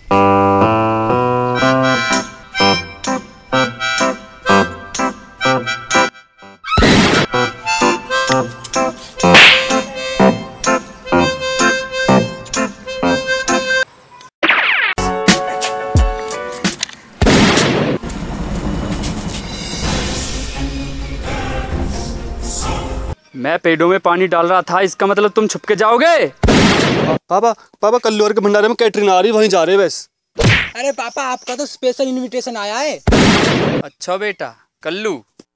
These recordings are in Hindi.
मैं पेड़ों में पानी डाल रहा था, इसका मतलब तुम छुप के जाओगे? पापा पापा कल्लू के भंडारे में कैटरिंग आ रही, वहीं जा रहे बस। अरे पापा आपका तो स्पेशल इनविटेशन आया है। अच्छा बेटा कल्लू।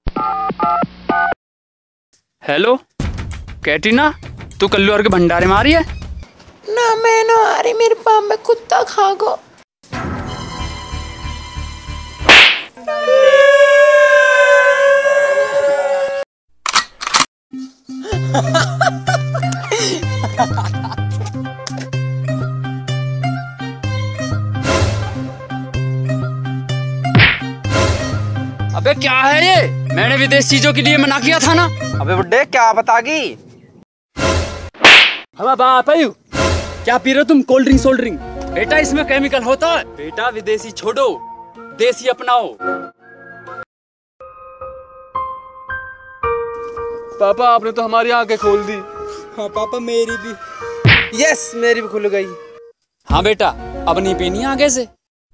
हेलो कैटरीना, तू कल्लू और के भंडारे में आ रही है? ना मैं ना आ रही, मेरे पाँव में कुत्ता खा गो। अबे क्या है ये? मैंने विदेश चीजों के लिए मना किया था ना। अबे बुड्ढे क्या बतागी? हवा बाप आयु, क्या पी रहे हो तुम? Cold drink sold drink? बेटा इसमें केमिकल होता है। बेटा विदेशी छोड़ो, देसी अपनाओ। पापा आपने तो हमारी आंखें खोल दी। हाँ पापा मेरी भी। यस मेरी भी खुल गई। हाँ बेटा अब नहीं पीनी आगे से।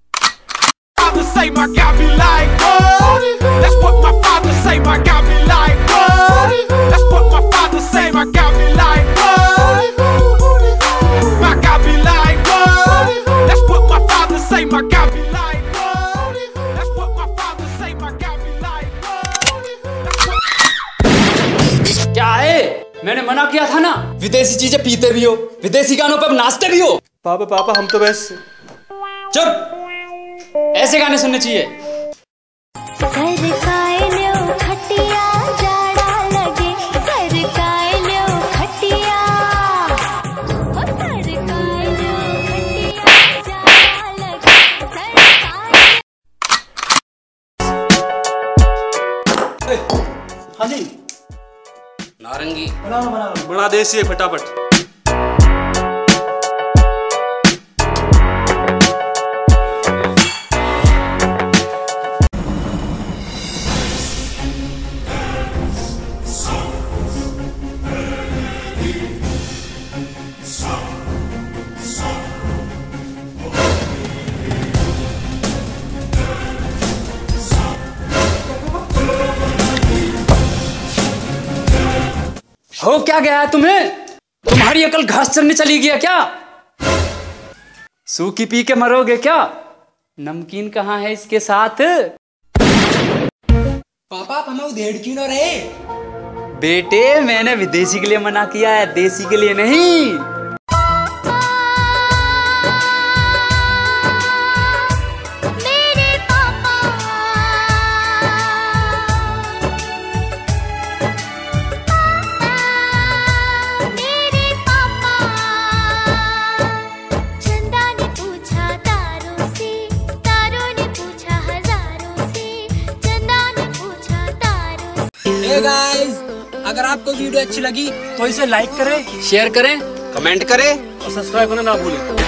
क्या है? मैंने मना किया था ना, विदेशी चीजें पीते भी हो, विदेशी गानों पर नाचते भी हो। पापा पापा हम तो बस। चुप, ऐसे गाने सुनने चाहिए। हाँ जी नारंगी बड़ा देसी है, फटाफट। हो क्या गया है तुम्हें? तुम्हारी अकल घास चरने चली गई है क्या? सूखी पी के मरोगे क्या? नमकीन कहाँ है इसके साथ? पापा आप हमें उधेड़ क्यों न रहे? बेटे मैंने विदेशी के लिए मना किया है, देसी के लिए नहीं। हे गाइस, अगर आपको वीडियो अच्छी लगी तो इसे लाइक करें, शेयर करें, कमेंट करें और सब्सक्राइब करना ना भूलें।